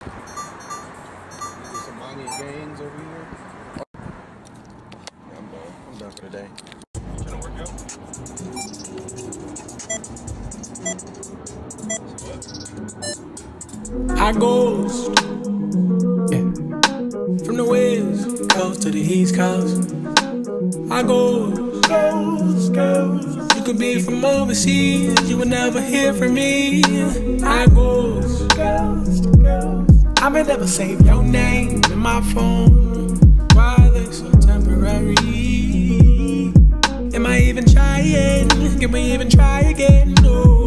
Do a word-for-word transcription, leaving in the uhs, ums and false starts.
There's some money and gains over here. Yeah, I'm done. I'm done for the day. Trying to work out? I ghost, yeah. From the west coast to the east coast. I ghost, ghost, ghost. You could be from overseas, you would never hear from me. I ghost, ghost, ghost. I may never save your name in my phone. Why are they so temporary? Am I even trying? Can we even try again? No.